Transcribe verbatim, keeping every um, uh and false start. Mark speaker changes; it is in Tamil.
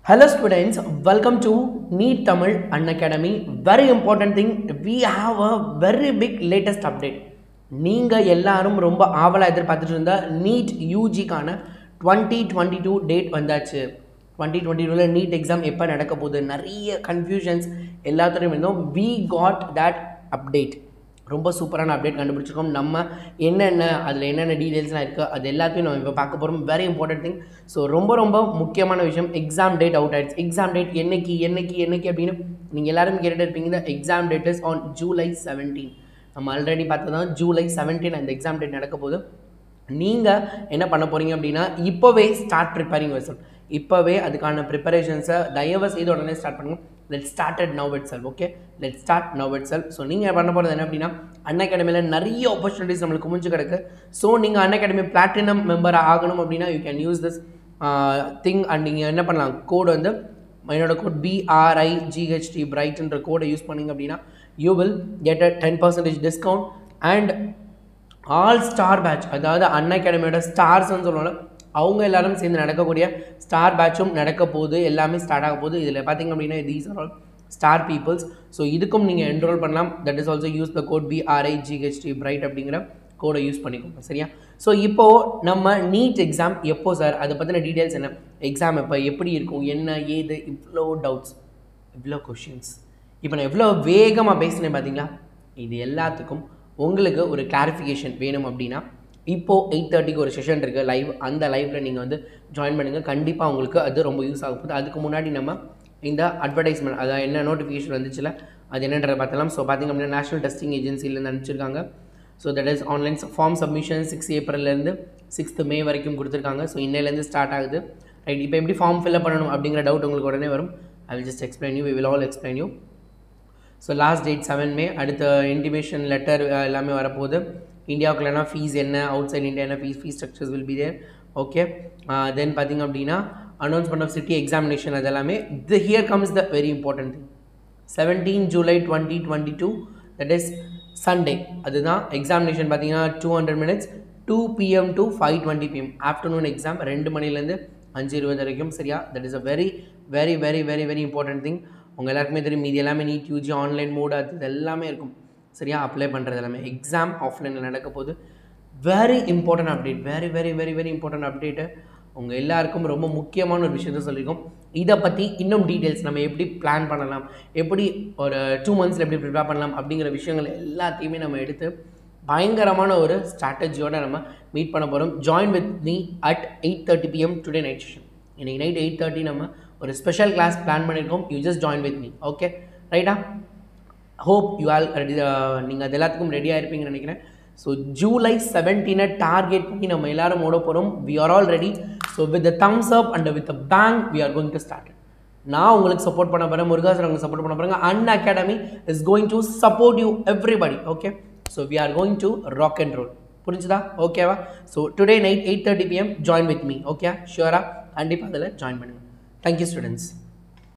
Speaker 1: Hello students, welcome to NEET Tamil Unacademy. Very important thing, we have a very big latest update. நீங்க எல்லாரும் ரொம்ப ஆவலா எதிர்பார்த்துட்டு இருந்த NEET U G கான twenty twenty-two டேட் வந்தாச்சு. twenty twenty-two ல NEET எக்ஸாம் எப்ப நடக்க போகுது, நிறைய கன்ஃபியூஷன்ஸ் எல்லாத்துலயும் இருந்தோம். We got that update. ரொம்ப சூப்பரான அப்டேட் கண்டுபிடிச்சிருக்கோம். நம்ம என்னென்ன அதில் என்னென்ன டீடைல்ஸ்லாம் இருக்குது அது எல்லாத்தையும் நம்ம இப்போ பார்க்க போகிறோம். Very important thing. ஸோ ரொம்ப ரொம்ப முக்கியமான விஷயம், எக்ஸாம் டேட் அவுட் ஆகிடுச்சு. எக்ஸாம் டேட் என்னைக்கு என்னைக்கு என்னைக்கு அப்படின்னு நீங்கள் எல்லாரும் கேட்டுட்டு இருப்பீங்க. இந்த exam date is on July seventeen. நம்ம ஆல்ரெடி பார்த்ததான் ஜூலை செவன்டீன் அந்த எக்ஸாம் டேட் நடக்க போகுது. நீங்கள் என்ன பண்ண போகிறீங்க அப்படின்னா இப்போவே ஸ்டார்ட் ப்ரிப்பேரிங் வெர்சன். இப்போவே அதுக்கான ப்ரிப்பரேஷன்ஸை தயவு செய்து உடனே ஸ்டார்ட் பண்ணுங்க. Let started now itself. Okay, let start now itself. So நீங்கள் பண்ண போகிறது என்ன அப்படின்னா, அன்அகாடமியில் நிறைய ஆப்பர்ச்சுனிட்டிஸ் நம்மளுக்கு முடிஞ்சு கிடக்கு. ஸோ நீங்கள் அன்அகாடமி பிளாட்டினம் மெம்பர் ஆகணும் அப்படின்னா you can use this thing and நீங்கள் என்ன பண்ணலாம், கோடு வந்து என்னோட கோட் பிஆர்ஐஜிஹெச்டி பிரைட்ன்ற கோடை யூஸ் பண்ணிங்க அப்படின்னா you will get a ten percentage discount and all star batch, அதாவது அன்அகாடமியோட ஸ்டார்ஸ்ன்னு சொல்லுவாங்க, அவங்க எல்லாரும் சேர்ந்து நடக்கக்கூடிய ஸ்டார் பேட்சும் நடக்க போகுது. எல்லாமே ஸ்டார்ட் ஆக போகுது. இதில் பார்த்தீங்க அப்படின்னா these are all star peoples. So இதுக்கும் நீங்கள் என்ரோல் பண்ணலாம். That is also use the code B R I G H T bright அப்படிங்கிற கோடை யூஸ் பண்ணிக்கோங்க. சரியா? ஸோ இப்போது நம்ம நீட் எக்ஸாம் எப்போ சார், அதை பற்றின டீட்டெயில்ஸ் என்ன, எக்ஸாம் எப்போ, எப்படி இருக்கும், என்ன ஏது, இவ்வளோ டவுட்ஸ், இவ்வளோ கொஷின்ஸ். இப்போ நான் எவ்வளோ வேகமாக பேசினேன் பார்த்தீங்களா? இது எல்லாத்துக்கும் உங்களுக்கு ஒரு கிளாரிஃபிகேஷன் வேணும் அப்படின்னா இப்போது எயிட் தேர்ட்டிக்கு ஒரு செஷன் இருக்குது லைவ். அந்த லைவில் நீங்கள் வந்து ஜாயின் பண்ணுங்கள். கண்டிப்பாக உங்களுக்கு அது ரொம்ப யூஸ் ஆக போகுது. அதுக்கு முன்னாடி நம்ம இந்த அட்வர்டைஸ்மெண்ட், அதாவது என்ன நோட்டிஃபிகேஷன் வந்துச்சுல அது என்னன்றதை பார்த்தலாம். ஸோ பார்த்திங்க அப்படின்னா நேஷனல் டெஸ்டிங் ஏஜென்சிலேருந்து அனுப்பிச்சிருக்காங்க. So that is online form submission six ஏப்ரல்லேருந்து சிக்ஸ்த்து மே வரைக்கும் கொடுத்துருக்காங்க. ஸோ இன்னையிலேருந்து ஸ்டார்ட் ஆகுது. ரைட், இப்போ எப்படி ஃபார்ம் ஃபில்அப் பண்ணணும் அப்படிங்கிற டவுட் உங்களுக்கு உடனே வரும். I will just explain you, we will all explain you. So last date seven May. அடுத்த இன்டிமேஷன் லெட்டர் எல்லாமே வரப்போகுது. இந்தியாவுக்குள்ளனா ஃபீஸ் என்ன, அவுட் சைட் இந்தியா என்ன fees, fees structures will be there. Okay, then பார்த்திங்க அப்படின்னா அனௌன்ஸ்மெண்ட் ஆஃப் சிட்டி எக்ஸாமினேஷன் அது எல்லாமே. The here comes the very important thing. Seventeen July twenty twenty two that is Sunday. அதுதான் எக்ஸாமினேஷன். பார்த்தீங்கன்னா two hundred minutes two PM to five twenty PM afternoon exam. ரெண்டு மணிலேருந்து அஞ்சு இருபது வரைக்கும். சரியா? That is a very very very very very important thing. உங்கள் எல்லாருக்குமே தெரியும், மீதி எல்லாமே நீட் யூஜி ஆன்லைன் மோடு அது எல்லாமே இருக்கும். சரியா? அப்ளை பண்ணுறது எல்லாமே. எக்ஸாம் ஆஃப்லைனில் நடக்க போது. Very important update, very very very very important update. உங்கள் எல்லாருக்கும் ரொம்ப முக்கியமான ஒரு விஷயத்த சொல்லியிருக்கோம். இதை பற்றி இன்னும் டீட்டெயில்ஸ், நம்ம எப்படி பிளான் பண்ணலாம், எப்படி ஒரு டூ மந்த்ஸில் எப்படி ப்ரிப்பேர் பண்ணலாம் அப்படிங்கிற விஷயங்கள் எல்லாத்தையுமே நம்ம எடுத்து பயங்கரமான ஒரு ஸ்ட்ராட்டஜியோடு நம்ம மீட் பண்ண போகிறோம். Join with me at eight thirty PM today night session. இன்றைக்கி நைட் எயிட் தேர்ட்டி நம்ம ஒரு ஸ்பெஷல் கிளாஸ் பிளான் பண்ணியிருக்கோம். You just join with me. Okay, ரைட்டா? Hope you all ready. நீங்கள் அது எல்லாத்துக்கும் ரெடியாக இருப்பீங்கன்னு நினைக்கிறேன். ஸோ ஜூலை செவன்டீனை டார்கெட் பண்ணி நம்ம எல்லாரும் ஓட போகிறோம். We are all ready. So with the thumbs up and with the bang we are going to start. நான் உங்களுக்கு சப்போர்ட் பண்ண போகிறேன், முருகாசர் உங்களுக்கு சப்போர்ட் பண்ண போகிறாங்க. Unacademy is going to support you everybody. Okay, so we are going to rock and roll. புரிஞ்சுதா? ஓகேவா? So today night eight thirty PM join with me. Okay, ஷியூரா? கண்டிப்பாக அதில் ஜாயின் பண்ணுங்கள். Thank you students.